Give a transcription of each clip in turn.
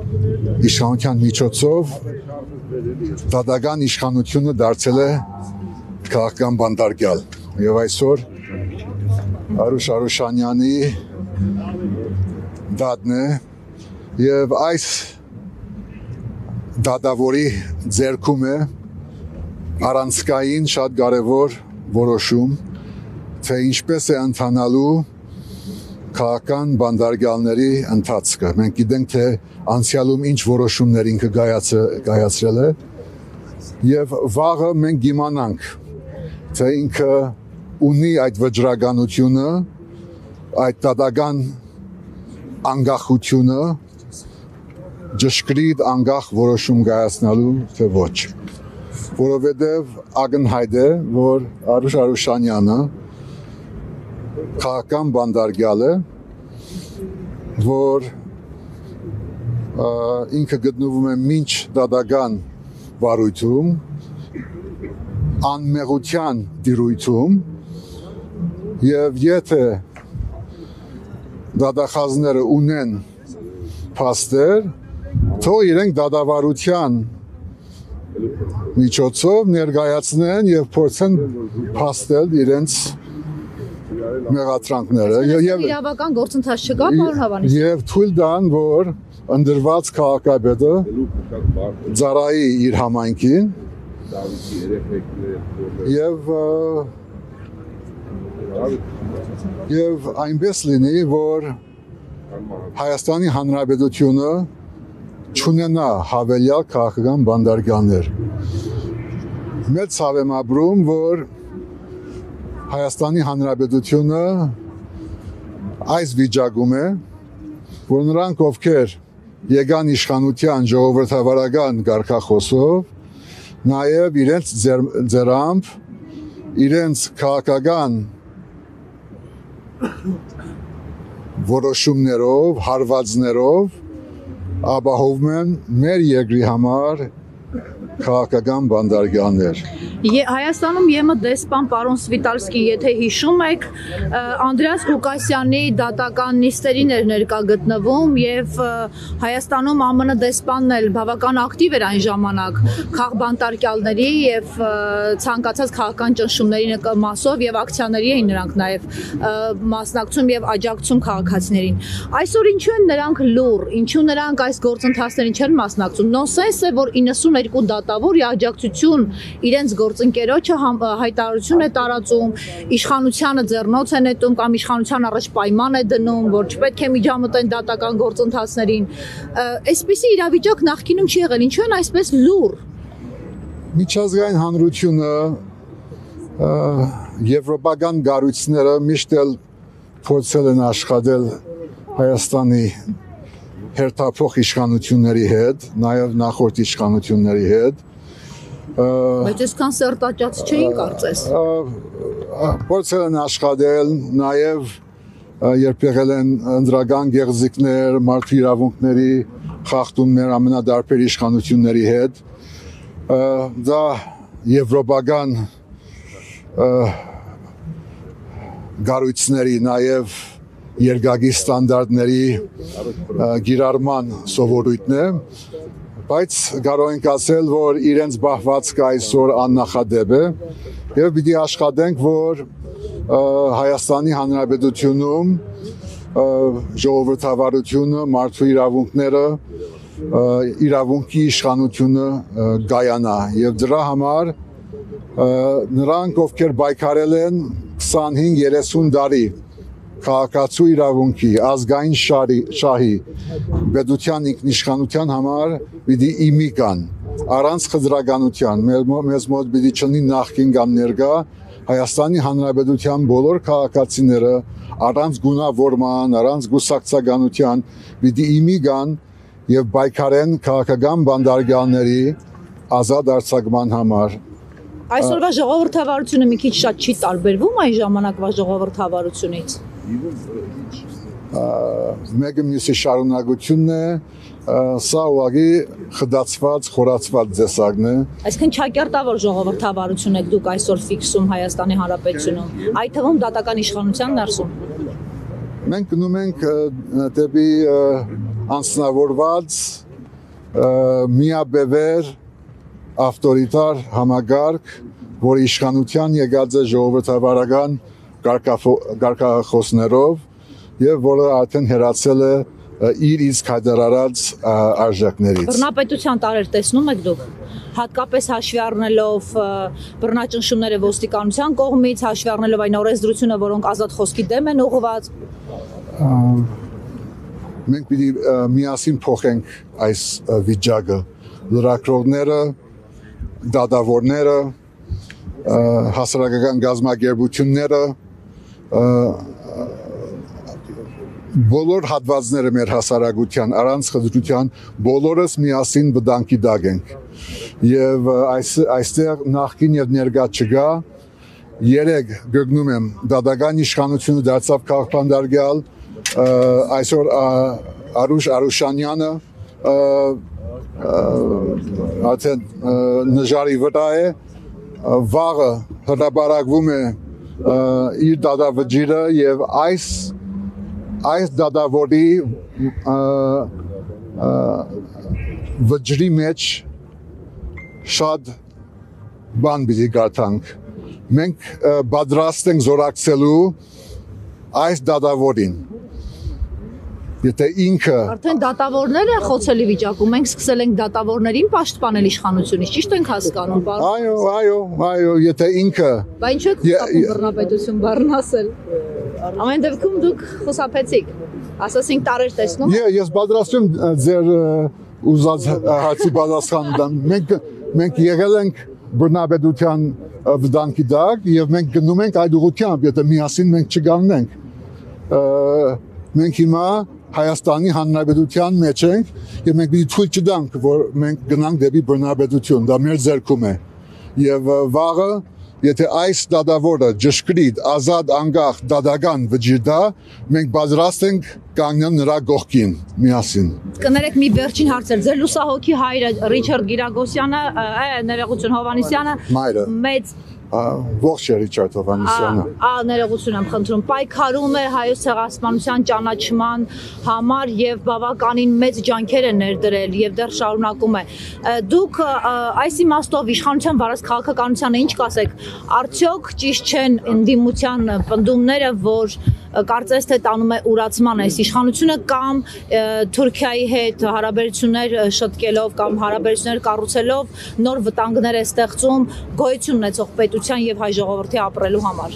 իշխանության միջոցով դատական իշխանությունը դարձել է քաղաքական բանդարգյալ եւ այսօր Արուշ Արուշանյանի դատն է եւ այս դատավորի ձեռքում է առանցքային շատ կարևոր որոշում, թե ինչպես է ընթանալու քաղաքական բանդարգյալների ընթացքը։ Մենք գիտենք, թե անցյալում ինչ որոշումներ ինքը կայացրել է եւ վաղը մենք կիմանանք, թե ինքը ունի այդ վճռականությունը, այդ դատական անկախությունը ճշգրիտ անկախ որոշում կայացնելու թե ոչ, որովհետև ակնհայտ է, որ Արուշ Արուշանյանը քաղաքական բանդարգյալ է, որ ինքը գտնվում է մինչ դատական վարույթում, անմեղության տիրույթում եւ եթե դատախազները ունեն փաստեր, թող իրենք դատավարության միջոցով ներկայացնեն եւ փորձեն փաստել իրենց մեղադրանքները եւ իրավական գործընթաց չկա, պարոն Հավանեսյան։ Եվ թույլ տան, որ ընդրված քաղաքապետը ծառայի իր համայնքին եւ այնպես լինի, որ Հայաստանի Հանրապետությունը չունենա հավելյալ քաղաքական բանդարգյալներ։ Մեծ ցավ եմ ապրում, որ Հայաստանի Հանրապետությունը այս վիճակում է, որ նրանք, ովքեր եկան իշխանության ժողովրդավարական կարգախոսով, նաև իրենց ձեռամբ, իրենց քաղաքական որոշումներով, հարվածներով ապահովում են մեր երկրի համար քաղաքական բանդարգյալներ։ Հայաստանում ԵՄ դեսպան պարոն Սվիտալսկին, եթե հիշում եք, Անդրեաս Ղուկասյանի դատական նիստերին էր ներկա գտնվում եւ Հայաստանում ԱՄՆ դեսպանն էլ բավական ակտիվ էր այն ժամանակ քաղբանտարկյալների եւ ցանկացած քաղաքական ճնշումների մասով եւ ակցիաների էին նրանք նաեւ մասնակցում եւ աջակցում քաղաքացիներին։ Այսօր ինչու են նրանք լուռ, ինչու նրանք այս գործընթացներին չեն մասնակցում։ Նոնսենս է, որ 92 դատավոր աջակցություն իրենց գործընկերոջը հայտարարություն է տարածում, իշխանությանը ձեռնոց է նետում կամ իշխանության առաջ պայման է դնում, որ չպետք է միջամտեն դատական գործընթացներին։ Այսպիսի իրավիճակ նախկինում չի եղել, ինչու են այսպես լուռ։ Միջազգային հանրությունը եվրոպական կառույցները միշտ էլ փորձել են աշխատել Հայաստանի հերթափոխ իշխանությունների հետ, նաև նախորդ իշխանությունների հետ։ Բայց այսքան սերտաճած չէին կարծես։ Փորձել են աշխատել, նաև երբ եղել են ընդրական գեղձիկներ, մարդու իրավունքների խախտումներ ամենադարբեր իշխանությունների հետ, դա եվրոպական կառույցների, նաև երկակի ստանդարտների գիրառման սովորույթն է, բայց կարող ենք ասել, որ իրենց բահվածքը այսօր աննախադեպ է եւ պիտի աշխատենք, որ Հայաստանի Հանրապետությունում ժողովրդավարությունը, մարդու իրավունքները, իրավունքի իշխանությունը կայանա եւ դրա համար նրանք, ովքեր պայքարել են 25-30 տարի քաղաքացու իրավունքի, ազգային շահի, պետության ինքնիշխանության համար պիտի իմի կան, առանց խտրականության, մեզ մոտ պիտի չլինի նախկին կամ ներկա, Հայաստանի Հանրապետության բոլոր քաղաքացիները առանց գունավորման, առանց գուսակցականության պիտի իմի կան եւ պայքարեն քաղաքական բանդարգյալների ազատ արձակման համար։ Այսօրվա ժողովրդավարությունը մի քիչ շատ չի տարբերվում այն ժամանակվա ժողովրդավարությունից։ Մեկը մյուսի շարունակությունն է, սա ուղղակի խդացված, խորացված տեսակն է։ Այսինքն չակերտավոր ժողովրդավարություն եք դուք այսօր ֆիքսում Հայաստանի Հանրապետությունում, այդ թվում դատական իշխանության ներսում։ Մենք գնում ենք դեպի անձնավորված միաբևեր ավտորիտար համագարկ, որը իշխանության եկած է ժողովրդավարական կարգախոսներով եւ որը արդեն հերացել է իր իսկ հայտարարած արժեքներից։ Բռնապետության տարեր տեսնում եք դուք, հատկապես հաշվի առնելով բռնաճնշումները ոստիկանության կողմից, հաշվի առնելով այն օրենսդրությունը, որոնք ազատ խոսքի դեմ են ուղղված։ Մենք պիտի միասին փոխենք այս վիճակը։ Լրագրողները, դատավորները, հասարակական գազམ་ագերբությունները, բոլոր հատվածները մեր հասարակության առանց խտրության բոլորս միասին վտանգի տակ ենք։ Եվ այստեղ նախկին եւ ներկա չկա։ Երեք գտնում եմ դատական իշխանությունը դարձավ քաղաքապետարան, այսօր Արուշ Արուշանյանը արդեն նժարի վրա է, վաղը հրապարակվում է իր դատավճիռը եւ այս դատավորի վճռի մեջ շատ բան պիտի կարդանք։ Մենք պատրաստ ենք զորակցելու այս դատավորին։ Եթե ինքը Արդեն դատավորները խոցելի վիճակում, մենք սկսել ենք դատավորներին պաշտպանել իշխանությունից, ճիշտ ենք հասկանում, պարոն։ Այո, եթե ինքը Բա ինչու եք խուսափում բռնապետություն բառն ասել։ Ամեն դեպքում դուք խուսափեցիք։ Ասացինք տարեր տեսնում։ Ես պատրաստ եմ ձեր ուզած հարցի պատասխան տամ։ Մենք եղել ենք բռնապետության վտանգի տակ եւ մենք գնում ենք այդ ուղղությամբ, եթե միասին մենք չգաննենք։ Մենք հիմա Հայաստանի Հանրապետության մեջ ենք եւ մենք պիտի թույլ չտանք, որ մենք գնանք դեպի բռնապետություն, դա մեր ձեռքում է։ Եվ վաղը, եթե այս դատավորը ճշգրիտ, ազատ, անկախ դատական վճիռ տա, մենք պատրաստ ենք կանգնել նրա կողքին միասին։ Կներեք մի վերջին հարցեր, ձեր լուսահոգի հայրը Ռիչարդ Գիրագոսյանը, ներողություն Հովանեսյանը, Մայրը։ մեծ Ողջ Ռիչարդ Հովանեսյանը։ Ներողություն եմ խնդրում, պայքարում է հայոց ցեղասպանության ճանաչման համար եւ բավականին մեծ ջանքեր է ներդրել եւ դեռ շարունակում է։ Դուք այս իմաստով իշխանության վարած քաղաքականությանը ինչ կասեք, արդյոք ճիշտ չեն ընդդիմության պնդումները, որ կարծես թե տանում է ուրացման այս իշխանությունը կամ Թուրքիայի հետ հարաբերություններ շտկելով կամ հարաբերություններ կառուցելով նոր վտանգներ է ստեղծում գոյություն ունեցող պետության եւ հայ ժողովրդի ապրելու համար։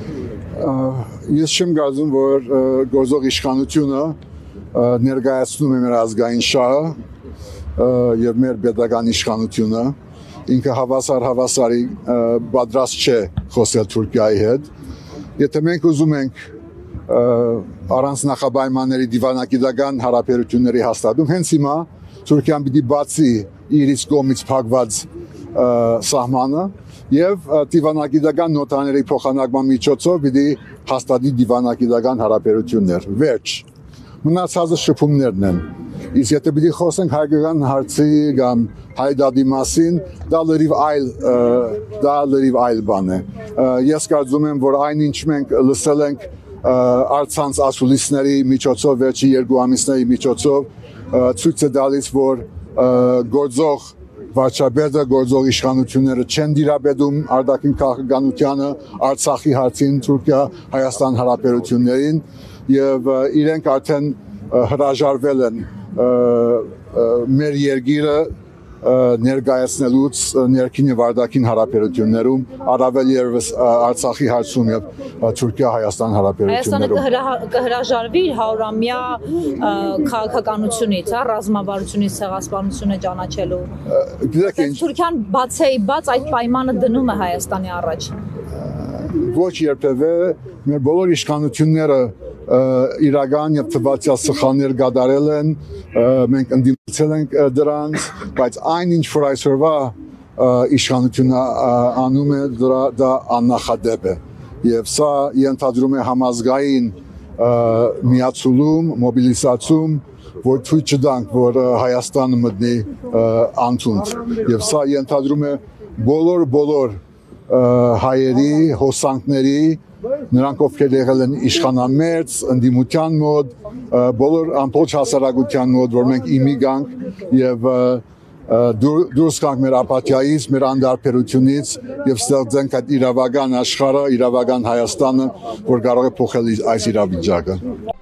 Ես չեմ կարծում, որ գործող իշխանությունը ներկայացնում է մեր ազգային շահը եւ մեր պետական իշխանությունը, ինքը հավասարի պատրաստ չէ խոսել Թուրքիայի հետ։ Եթե մենք ուզում ենք առանց նախապայմանների դիվանագիտական հարաբերությունների հաստատում, հենց հիմա Թուրքիան պիտի բացի իր իսկ կողմից փակված սահմանը եւ դիվանագիտական նոտաների փոխանակման միջոցով պիտի հաստատի դիվանագիտական հարաբերություններ։ Վերջ։ Մնացածը շփումներն են։ Իսկ եթե պիտի խոսենք հայկական հարցի կամ հայդադի մասին, դա լրիվ այլ բան է։ Ես կարծում եմ, որ այնինչ մենք լսել ենք արցանց ասուլիսների միջոցով, վերջի 2 ամիսների միջոցով ցույց է տալիս, որ գործող վարչապետը, գործող իշխանությունները չեն դիրապետում արտաքին քաղաքականությանը, Արցախի հարցին, Թուրքիա-Հայաստան հարաբերություններին եւ իրենք արդեն հրաժարվել են մեր երկիրը ներկայացնելուց ներքին եւ արտաքին հարաբերություններում, առավել ևս Արցախի հարցում եւ Թուրքիա-Հայաստան հարաբերություններում։ Հայաստանը կհրաժարվի 100-ամյա քաղաքականությունից, ռազմավարությունից, ցեղասպանությունը ճանաչելու։ Թուրքիան բաց այդ պայմանը դնում է Հայաստանի առաջ։ Ոչ երբևէ մեր բոլոր իշխանությունները իրական եւ թվացյալ սխալներ կատարել են, մենք ընդդիմացել ենք դրանց, բայց այնինչ որ այսօրվա իշխանությունը անում է, դա աննախադեպ է եւ սա ենթադրում է համազգային միացում, մոբիլիզացում, որ ցույց չտանք, որ Հայաստանը մտնի անդունդ եւ սա ենթադրում է բոլոր հայերի, հոսանքների նրանք ովքեր եղել են իշխանամերձ, ընդդիմության մոտ, բոլոր ամբողջ հասարակության մոտ, որ մենք իմի գանք եւ դուրս գանք մեր ապաթիայից, մեր անդարբերությունից եւ ստեղծենք այդ իրավական աշխարհը, իրավական Հայաստանը, որ կարող է փոխել այս իրավիճակը։